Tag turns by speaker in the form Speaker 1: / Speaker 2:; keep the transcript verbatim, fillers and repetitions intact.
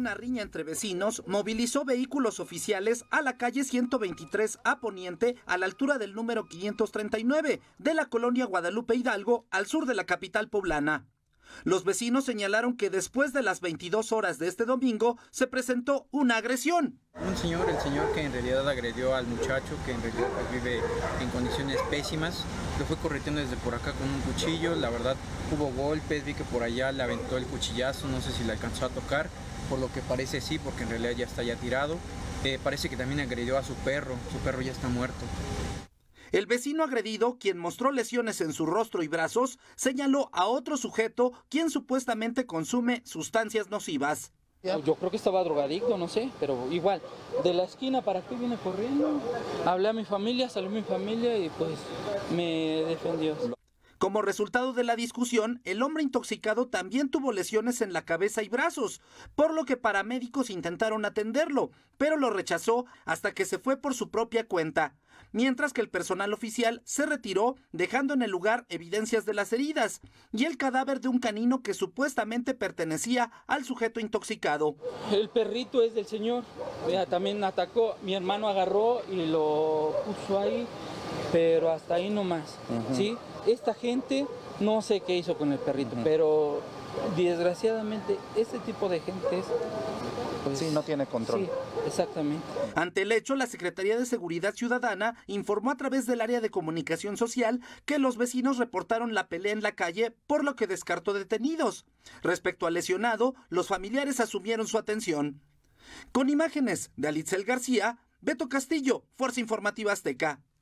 Speaker 1: una riña entre vecinos, movilizó vehículos oficiales a la calle ciento veintitrés A Poniente, a la altura del número quinientos treinta y nueve de la colonia Guadalupe Hidalgo, al sur de la capital poblana. Los vecinos señalaron que después de las veintidós horas de este domingo se presentó una agresión.
Speaker 2: Un señor, el señor que en realidad agredió al muchacho, que en realidad vive en condiciones pésimas, lo fue correteando desde por acá con un cuchillo. La verdad hubo golpes, vi que por allá le aventó el cuchillazo, no sé si le alcanzó a tocar, por lo que parece sí, porque en realidad ya está ya tirado. Eh, parece que también agredió a su perro, su perro ya está muerto.
Speaker 1: El vecino agredido, quien mostró lesiones en su rostro y brazos, señaló a otro sujeto quien supuestamente consume sustancias nocivas.
Speaker 3: Yo creo que estaba drogadicto, no sé, pero igual, de la esquina para acá viene corriendo. Hablé a mi familia, salió mi familia y pues me defendió.
Speaker 1: Como resultado de la discusión, el hombre intoxicado también tuvo lesiones en la cabeza y brazos, por lo que paramédicos intentaron atenderlo, pero lo rechazó hasta que se fue por su propia cuenta, mientras que el personal oficial se retiró, dejando en el lugar evidencias de las heridas y el cadáver de un canino que supuestamente pertenecía al sujeto intoxicado.
Speaker 3: El perrito es del señor, también atacó, mi hermano agarró y lo puso ahí, pero hasta ahí nomás, uh-huh. ¿Sí? Esta gente no sé qué hizo con el perrito, uh-huh. Pero desgraciadamente este tipo de gente pues,
Speaker 1: sí, no tiene control.
Speaker 3: Sí, exactamente.
Speaker 1: Ante el hecho, la Secretaría de Seguridad Ciudadana informó a través del área de comunicación social que los vecinos reportaron la pelea en la calle, por lo que descartó detenidos. Respecto al lesionado, los familiares asumieron su atención. Con imágenes de Alitzel García, Beto Castillo, Fuerza Informativa Azteca.